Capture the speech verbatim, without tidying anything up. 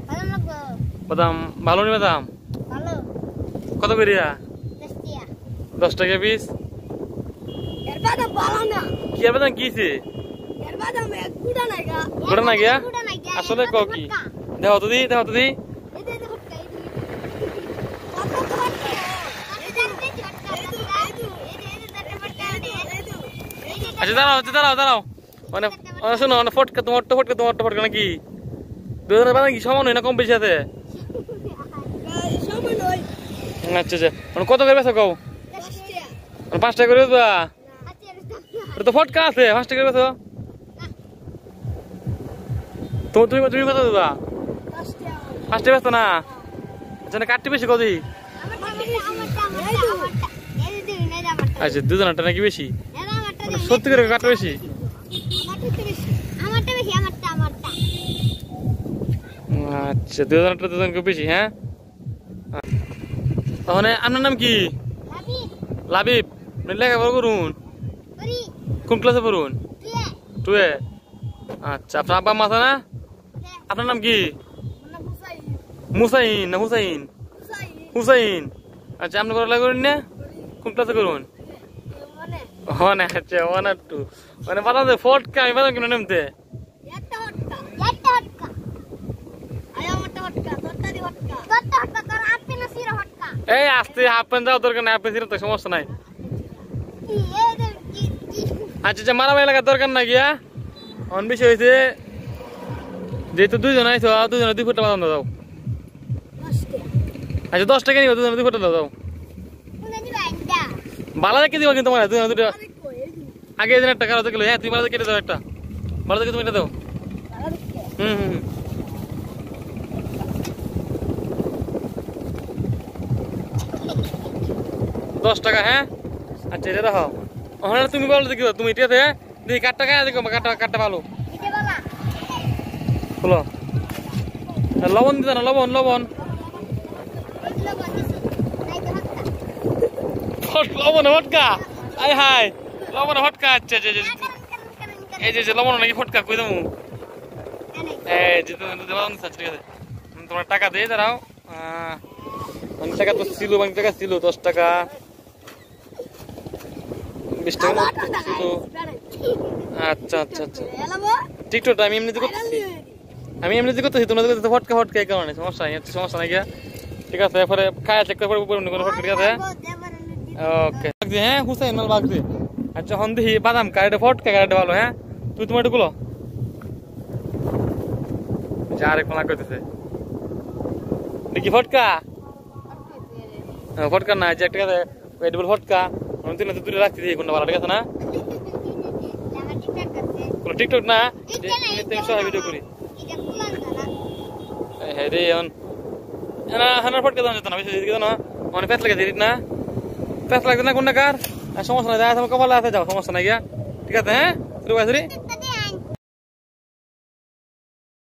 বাদাম ভালো নি বাদাম কত করিয়া দশ টাকা পিস কি আর বাদাম কিছে গোটা না গিয়া আসলে ক কি দেখো তো দি দেখো তো দি আচ্ছা দাঁড়াও দাঁড়াও দাঁড়াও মানে শোনো ফটকা তোমার তো ফটকা তোমার তো ফটকা নাকি দুজনের বাদাম কি সমান হয় না কম বেশি আছে আচ্ছা আচ্ছা মানে কত করে বেছো কও পাঁচ টাকা করে দেবা তো ফটকা আছে পাঁচ টাকা করে বেছো তুমি তুমি তুমি কত দেবা পাঁচ টাকা বেছো না আচ্ছা কাটতে বেশি কত আচ্ছা দুজনেরটা নাকি বেশি সত্যি করে কাটতে বেশি আচ্ছা দুজনেরটা দুজনকে বেশি হ্যাঁ তাহলে আপনার নাম কি লাবিব লেখাপড়া করুন কোন ক্লাসে পড়ুন টুয়ে আচ্ছা আপনার আব্বা মা আছে না আপনার নাম কি মুসাইন না হুসাইন হুসাইন আচ্ছা আপনি পড়ালেখা করেন না কোন ক্লাসে করুন ওয়ান আচ্ছা ওয়ান আর টু মানে বাদাম ফটকা আমি বাদাম কিনে নেমতে এই আস্তে হাফ প্যান্ট যাওয়া দরকার নাই হাফ প্যান্ট তো সমস্যা নাই আচ্ছা আচ্ছা মারামারি লাগার দরকার না গিয়া অন বেশি হয়েছে যেহেতু দুইজন আইছো দুজনে দুই ফুটটা বাদাম দাও আচ্ছা দশ টাকা নিও দুজনে দুই ফুটটা দাও বালা দেখে দিবা কিন্তু তোমার দুজনে দুটো আগে এদিন একটা কারো দেখলো হ্যাঁ তুমি বালা কেটে দাও একটা বালা দেখে তুমি এটা দাও হুম হুম দশ টাকা হ্যাঁ আচ্ছা এটা রাখো ওখানে তুমি বলো দেখি তুমি ঠিক আছে দেখি কাঠটা খায় দেখো কাঠটা কাঠটা ভালো বলো লবণ দিতে না লবণ লবণ লবণ ফটকা আই হাই লবণ ফটকা আচ্ছা আচ্ছা এই যে লবণ নাকি ফটকা কই দেবো এই যে ঠিক আছে তোমার টাকা দিয়ে দাঁড়াও অনেক টাকা তো ছিল অনেক টাকা ছিল দশ টাকা বিশ টাকা ছিল আচ্ছা আচ্ছা আচ্ছা টিকটকটা আমি এমনিতে করতেছি আমি এমনিতে করতেছি তোমাদের ফটকা ফটকা এই কারণে সমস্যা নাই সমস্যা নাই গিয়া ঠিক আছে এরপরে খায়া চেক করে কোনো ফটকা ঠিক আছে ওকে হ্যাঁ হুসাইন মাল বাগদি আচ্ছা হন দেখি বাদাম কারেটে ফটকা কারেটে ভালো হ্যাঁ তুই তোমার এটুকুলো আরেক মালা করতেছে দেখি ফটকা ফটকা না যে একটা এডবল ফটকা তিন দূরে রাখতে দিই কোনটা ভালো ঠিক আছে না কোনো টিকটক না ভিডিও করি হ্যাঁ রে হানার ফটকা দাম যেত না বেশি দিকে না অনেক প্যাঁচ লাগে দিদি না প্যাঁচ লাগছে না কোনটা কার সমস্যা নাই যায় কপালে আছে যাও সমস্যা নাই গিয়া ঠিক আছে হ্যাঁ